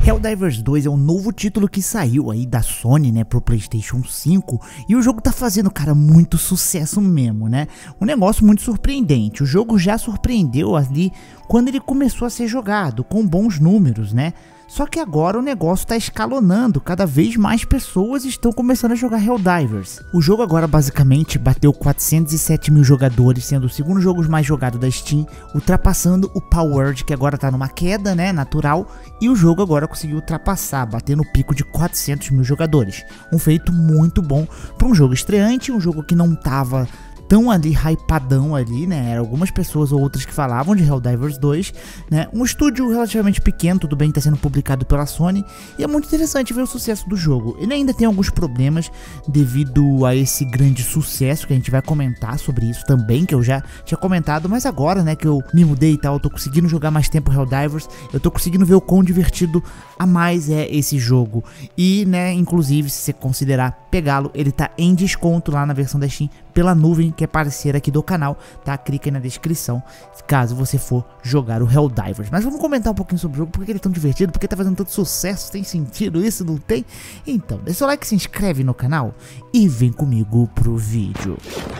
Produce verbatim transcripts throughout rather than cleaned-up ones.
Helldivers dois é um novo título que saiu aí da Sony, né, pro PlayStation cinco, e o jogo tá fazendo, cara, muito sucesso mesmo, né? Um negócio muito surpreendente. O jogo já surpreendeu ali quando ele começou a ser jogado, com bons números, né? Só que agora o negócio tá escalonando, cada vez mais pessoas estão começando a jogar Helldivers. O jogo agora basicamente bateu quatrocentos e sete mil jogadores, sendo o segundo jogo mais jogado da Steam, ultrapassando o Palworld, que agora tá numa queda, né, natural, e o jogo agora conseguiu ultrapassar, batendo o pico de quatrocentos mil jogadores. Um feito muito bom para um jogo estreante, um jogo que não tava tão ali hypadão ali, né? Eram algumas pessoas ou outras que falavam de Helldivers dois, né? Um estúdio relativamente pequeno, tudo bem que está sendo publicado pela Sony, e é muito interessante ver o sucesso do jogo. Ele ainda tem alguns problemas devido a esse grande sucesso, que a gente vai comentar sobre isso também, que eu já tinha comentado, mas agora, né, que eu me mudei e tal, eu tô conseguindo jogar mais tempo Helldivers, eu tô conseguindo ver o quão divertido a mais é esse jogo. E, né, inclusive, se você considerar pegá-lo, ele tá em desconto lá na versão da Steam pela Nuvem, que é parceira aqui do canal, tá? Clica aí na descrição caso você for jogar o Helldivers. Mas vamos comentar um pouquinho sobre o jogo, porque ele é tão divertido, porque tá fazendo tanto sucesso, tem sentido isso, não tem? Então, deixa seu like, se inscreve no canal e vem comigo pro vídeo.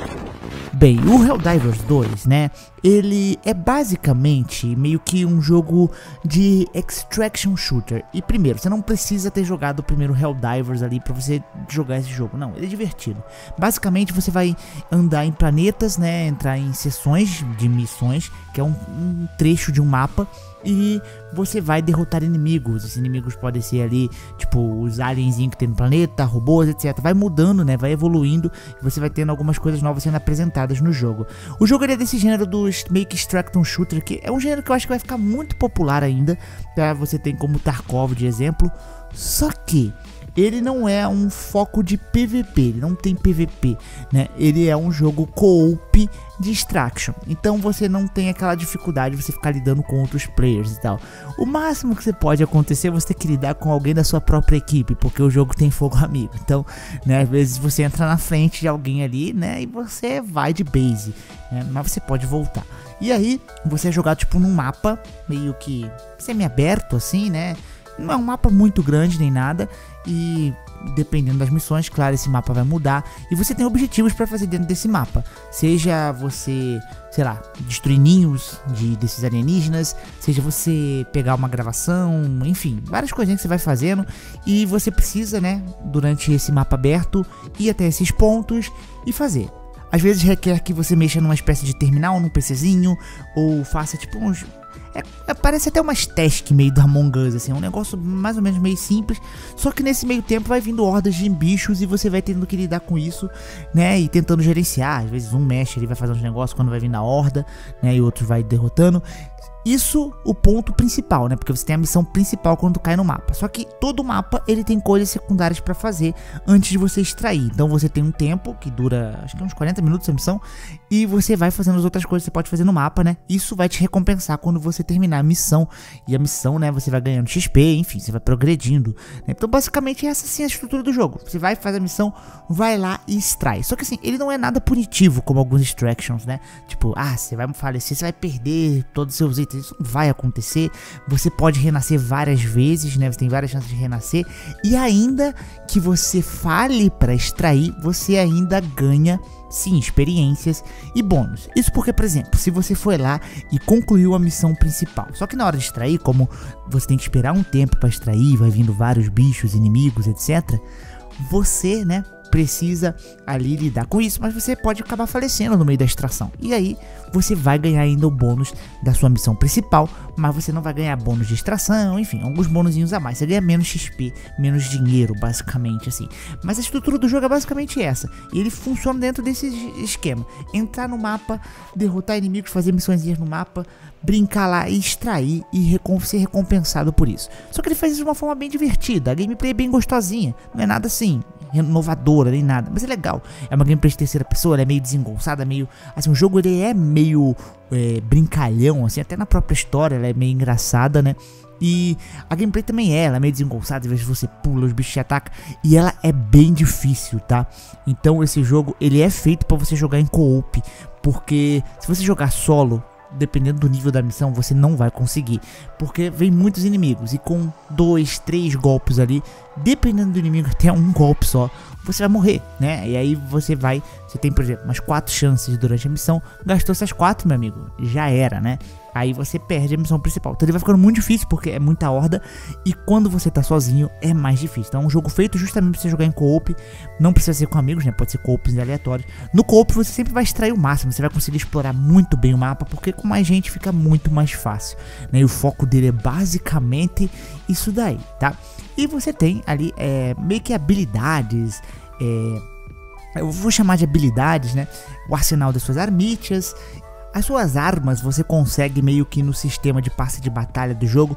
Bem, o Helldivers dois, né, ele é basicamente meio que um jogo de extraction shooter. E primeiro, você não precisa ter jogado o primeiro Helldivers ali pra você jogar esse jogo, não, ele é divertido. Basicamente você vai andar em planetas, né, entrar em sessões de missões, que é um, um trecho de um mapa, e você vai derrotar inimigos. Esses inimigos podem ser ali, tipo, os alienzinhos que tem no planeta, robôs, etcétera. Vai mudando, né, vai evoluindo, e você vai tendo algumas coisas novas sendo apresentadas no jogo. O jogo ele é desse gênero do Make Extraction Shooter, que é um gênero que eu acho que vai ficar muito popular ainda, tá? Você tem como Tarkov de exemplo, só que ele não é um foco de P V P, ele não tem P V P, né? Ele é um jogo co-op de extraction, então você não tem aquela dificuldade de você ficar lidando com outros players e tal. O máximo que você pode acontecer é você ter que lidar com alguém da sua própria equipe, porque o jogo tem fogo amigo. Então, né, às vezes você entra na frente de alguém ali, né, e você vai de base, né, mas você pode voltar. E aí, você é jogado tipo num mapa meio que semi-aberto assim, né? Não é um mapa muito grande nem nada, e dependendo das missões, claro, esse mapa vai mudar, e você tem objetivos para fazer dentro desse mapa. Seja você, sei lá, destruir ninhos de, desses alienígenas, seja você pegar uma gravação, enfim, várias coisinhas que você vai fazendo, e você precisa, né, durante esse mapa aberto, ir até esses pontos e fazer. Às vezes requer que você mexa numa espécie de terminal, num PCzinho, ou faça tipo uns... É, é, parece até umas tasks meio do Among Us, assim, um negócio mais ou menos meio simples, só que nesse meio tempo vai vindo hordas de bichos e você vai tendo que lidar com isso, né, e tentando gerenciar. Às vezes um mexe, ele vai fazer uns negócios quando vai vindo a horda, né, e outro vai derrotando. Isso o ponto principal, né, porque você tem a missão principal quando cai no mapa. Só que todo mapa ele tem coisas secundárias pra fazer antes de você extrair. Então você tem um tempo que dura, acho que uns quarenta minutos a missão, e você vai fazendo as outras coisas que você pode fazer no mapa, né. Isso vai te recompensar quando você terminar a missão. E a missão, né, você vai ganhando X P, enfim, você vai progredindo, né? Então basicamente essa sim é a estrutura do jogo. Você vai fazer a missão, vai lá e extrai. Só que assim, ele não é nada punitivo como alguns extractions, né. Tipo, ah, você vai falecer, você vai perder todos os seus itens. Isso não vai acontecer. Você pode renascer várias vezes, né? Você tem várias chances de renascer. E ainda que você fale para extrair, você ainda ganha, sim, experiências e bônus. Isso porque, por exemplo, se você foi lá e concluiu a missão principal, só que na hora de extrair, como você tem que esperar um tempo para extrair, vai vindo vários bichos, inimigos, etcétera, você, né, precisa ali lidar com isso, mas você pode acabar falecendo no meio da extração. E aí você vai ganhar ainda o bônus da sua missão principal, mas você não vai ganhar bônus de extração, enfim, alguns bônusinhos a mais. Você ganha menos X P, menos dinheiro, basicamente assim. Mas a estrutura do jogo é basicamente essa, e ele funciona dentro desse esquema: entrar no mapa, derrotar inimigos, fazer missõezinhas no mapa, brincar lá e extrair e recom ser recompensado por isso. Só que ele faz isso de uma forma bem divertida, a gameplay é bem gostosinha, não é nada assim renovadora nem nada, mas é legal. É uma gameplay de terceira pessoa, ela é meio desengonçada, meio assim, o jogo ele é meio é, brincalhão, assim, até na própria história ela é meio engraçada, né? E a gameplay também é, ela é meio desengonçada, às vezes você pula, os bichos te atacam, e ela é bem difícil, tá? Então esse jogo, ele é feito pra você jogar em co-op, porque se você jogar solo, dependendo do nível da missão, você não vai conseguir, porque vem muitos inimigos e com dois, três golpes ali, dependendo do inimigo, até um golpe só, você vai morrer, né? E aí você vai, você tem, por exemplo, umas quatro chances durante a missão, gastou essas quatro, meu amigo, já era, né? Aí você perde a missão principal. Então ele vai ficando muito difícil porque é muita horda e quando você tá sozinho é mais difícil. Então é um jogo feito justamente pra você jogar em co-op, não precisa ser com amigos, né? Pode ser co-ops aleatórios. No co-op você sempre vai extrair o máximo, você vai conseguir explorar muito bem o mapa porque com mais gente fica muito mais fácil, né? E o foco dele é basicamente isso daí, tá? E você tem ali é, meio que habilidades, é, eu vou chamar de habilidades, né? O arsenal das suas armítias. As suas armas você consegue meio que no sistema de passe de batalha do jogo,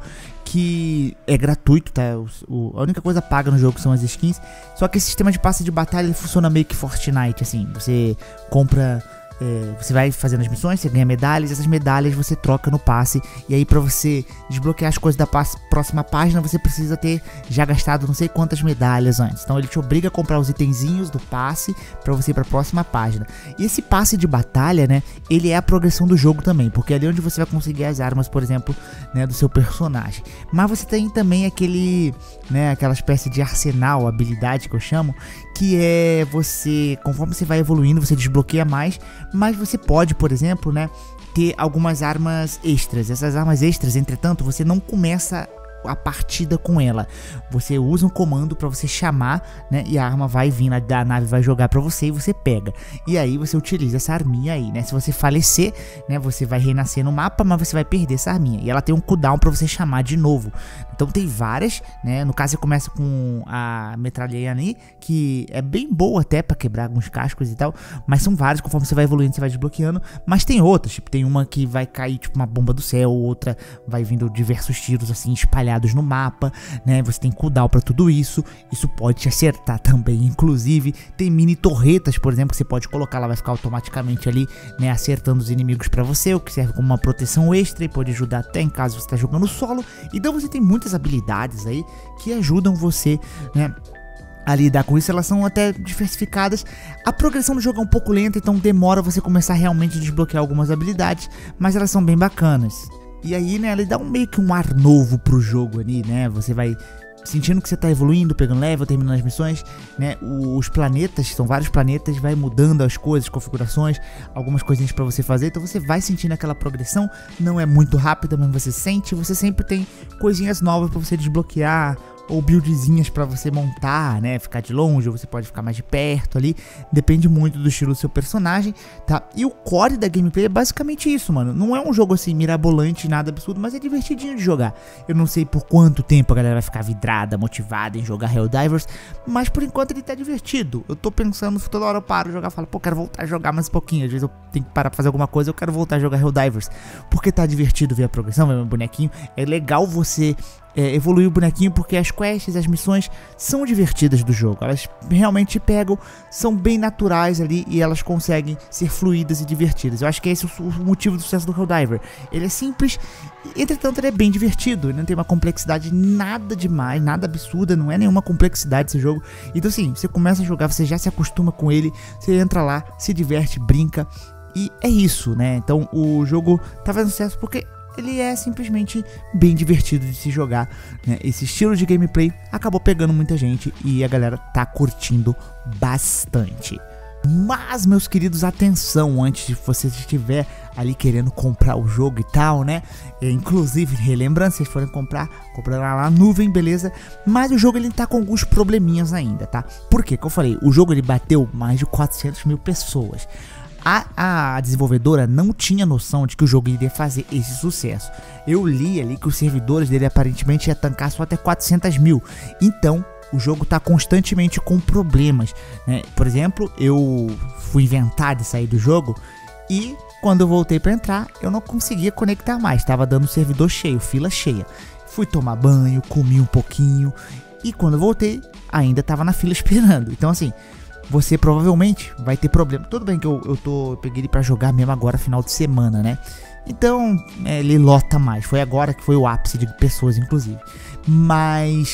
que é gratuito, tá? O, o, a única coisa paga no jogo são as skins. Só que esse sistema de passe de batalha ele funciona meio que Fortnite, assim. Você compra... É, você vai fazendo as missões, você ganha medalhas, essas medalhas você troca no passe. E aí pra você desbloquear as coisas da passe, próxima página, você precisa ter já gastado não sei quantas medalhas antes. Então ele te obriga a comprar os itenzinhos do passe pra você ir pra próxima página. E esse passe de batalha, né, ele é a progressão do jogo também, porque é ali onde você vai conseguir as armas, por exemplo, né, do seu personagem. Mas você tem também aquele, né, aquela espécie de arsenal, habilidade que eu chamo, que é você, conforme você vai evoluindo, você desbloqueia mais, mas você pode, por exemplo, né, ter algumas armas extras. Essas armas extras, entretanto, você não começa a partida com ela. Você usa um comando para você chamar, né, e a arma vai vir, a nave vai jogar para você e você pega. E aí você utiliza essa arminha aí, né? Se você falecer, né, você vai renascer no mapa, mas você vai perder essa arminha. E ela tem um cooldown para você chamar de novo. Então tem várias, né? No caso você começa com a metralheiane, que é bem boa até para quebrar alguns cascos e tal, mas são várias, conforme você vai evoluindo, você vai desbloqueando. Mas tem outras, tipo, tem uma que vai cair tipo uma bomba do céu, outra vai vindo diversos tiros assim espalhados no mapa, né? Você tem cooldown para tudo isso. Isso pode te acertar também, inclusive. Tem mini torretas, por exemplo, que você pode colocar, ela vai ficar automaticamente ali, né, acertando os inimigos para você, o que serve como uma proteção extra e pode ajudar até em caso você tá jogando solo. Então você tem muitas habilidades aí que ajudam você, né, a lidar com isso. Elas são até diversificadas. A progressão do jogo é um pouco lenta, então demora você começar realmente a desbloquear algumas habilidades, mas elas são bem bacanas. E aí, né, ele dá um, meio que um ar novo pro jogo ali, né? Você vai sentindo que você tá evoluindo, pegando level, terminando as missões, né? Os planetas, são vários planetas, vai mudando as coisas, configurações, algumas coisinhas pra você fazer. Então você vai sentindo aquela progressão, não é muito rápida, mas você sente. Você sempre tem coisinhas novas pra você desbloquear, ou buildzinhas pra você montar, né, ficar de longe, ou você pode ficar mais de perto ali, depende muito do estilo do seu personagem, tá? E o core da gameplay é basicamente isso, mano. Não é um jogo assim mirabolante, nada absurdo, mas é divertidinho de jogar. Eu não sei por quanto tempo a galera vai ficar vidrada, motivada em jogar Helldivers, mas por enquanto ele tá divertido. Eu tô pensando, toda hora eu paro de jogar, falo, pô, quero voltar a jogar mais um pouquinho. Às vezes eu tenho que parar pra fazer alguma coisa, eu quero voltar a jogar Helldivers, porque tá divertido ver a progressão, ver meu bonequinho. É legal você É, evoluir o bonequinho, porque as quests, as missões são divertidas do jogo. Elas realmente pegam, são bem naturais ali e elas conseguem ser fluídas e divertidas. Eu acho que esse é o motivo do sucesso do Helldiver. Ele é simples, entretanto ele é bem divertido. Ele não tem uma complexidade nada demais, nada absurda, não é nenhuma complexidade esse jogo. Então assim, você começa a jogar, você já se acostuma com ele, você entra lá, se diverte, brinca e é isso, né? Então o jogo tá fazendo sucesso porque ele é simplesmente bem divertido de se jogar, né? Esse estilo de gameplay acabou pegando muita gente e a galera tá curtindo bastante. Mas, meus queridos, atenção, antes de você estiver ali querendo comprar o jogo e tal, né? É, inclusive, relembrando, se vocês forem comprar, comprar lá na nuvem, beleza? Mas o jogo ele tá com alguns probleminhas ainda, tá? Por quê? Como eu falei, o jogo ele bateu mais de quatrocentas mil pessoas. A, a desenvolvedora não tinha noção de que o jogo iria fazer esse sucesso. Eu li ali que os servidores dele aparentemente ia tancar só até quatrocentas mil. Então o jogo está constantemente com problemas, né? Por exemplo, eu fui inventar de sair do jogo e quando eu voltei para entrar eu não conseguia conectar mais. Estava dando servidor cheio, fila cheia. Fui tomar banho, comi um pouquinho e quando eu voltei ainda estava na fila esperando. Então assim, você provavelmente vai ter problema. Tudo bem que eu, eu, tô, eu peguei ele pra jogar mesmo agora, final de semana, né? Então, é, ele lota mais. Foi agora que foi o ápice de pessoas, inclusive. Mas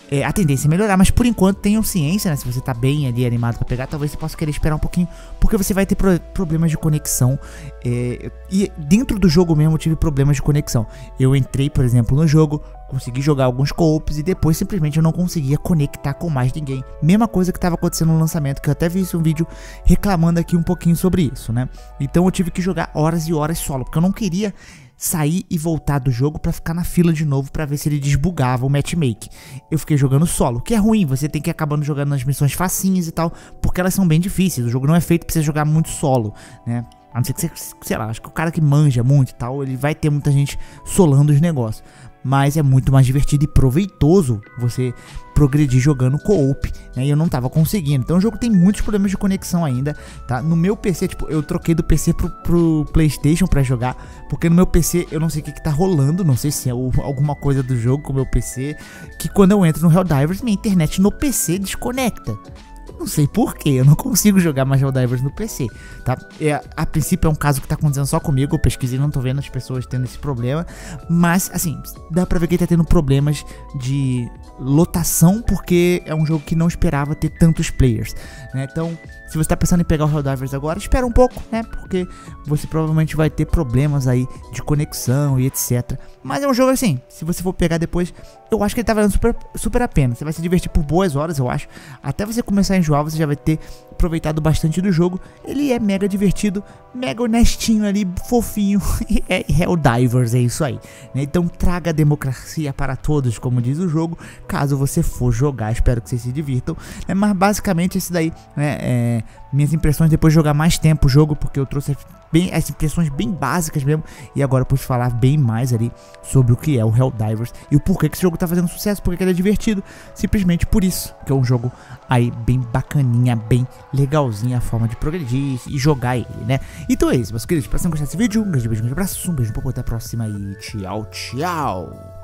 é, a tendência é melhorar, mas por enquanto tenham ciência, né? Se você tá bem ali animado pra pegar, talvez você possa querer esperar um pouquinho, porque você vai ter pro problemas de conexão. É, e dentro do jogo mesmo eu tive problemas de conexão. Eu entrei, por exemplo, no jogo, consegui jogar alguns co-ops e depois simplesmente eu não conseguia conectar com mais ninguém. Mesma coisa que estava acontecendo no lançamento, que eu até vi um vídeo reclamando aqui um pouquinho sobre isso, né? Então eu tive que jogar horas e horas solo, porque eu não queria sair e voltar do jogo pra ficar na fila de novo pra ver se ele desbugava o matchmake. Eu fiquei jogando solo, que é ruim, você tem que ir acabando jogando nas missões facinhas e tal, porque elas são bem difíceis, o jogo não é feito pra você jogar muito solo, né? A não ser que você, sei lá, acho que o cara que manja muito e tal, ele vai ter muita gente solando os negócios. Mas é muito mais divertido e proveitoso você progredir jogando co-op, né? E eu não tava conseguindo. Então o jogo tem muitos problemas de conexão ainda, tá? No meu P C, tipo, eu troquei do P C pro, pro PlayStation pra jogar, porque no meu P C eu não sei o que que tá rolando, não sei se é o, alguma coisa do jogo com o meu P C, que quando eu entro no Helldivers, minha internet no P C desconecta. Não sei porquê, eu não consigo jogar mais Helldivers no P C, tá? É, a princípio é um caso que tá acontecendo só comigo, eu pesquisei, não tô vendo as pessoas tendo esse problema, mas, assim, dá pra ver que ele tá tendo problemas de lotação, porque é um jogo que não esperava ter tantos players, né? Então, se você tá pensando em pegar o Helldivers agora, espera um pouco, né? Porque você provavelmente vai ter problemas aí de conexão e etcétera. Mas é um jogo assim, se você for pegar depois, eu acho que ele tá valendo super, super a pena. Você vai se divertir por boas horas, eu acho. Até você começar a enjoar, você já vai ter aproveitado bastante do jogo. Ele é mega divertido, mega honestinho ali, fofinho. É Helldivers, é isso aí, né? Então traga a democracia para todos, como diz o jogo, caso você for jogar. Espero que vocês se divirtam, né? Mas basicamente esse daí, né, é minhas impressões depois de jogar mais tempo o jogo, porque eu trouxe bem, as impressões bem básicas mesmo, e agora eu pude falar bem mais ali sobre o que é o Helldivers e o porquê que esse jogo tá fazendo sucesso, porque ele é divertido, simplesmente por isso, que é um jogo aí bem bacaninha, bem legalzinha a forma de progredir e jogar ele, né? Então é isso, meus queridos, espero que vocês tenham gostado desse vídeo, um grande beijo, um grande abraço, um beijo, um pouco, até a próxima e tchau, tchau!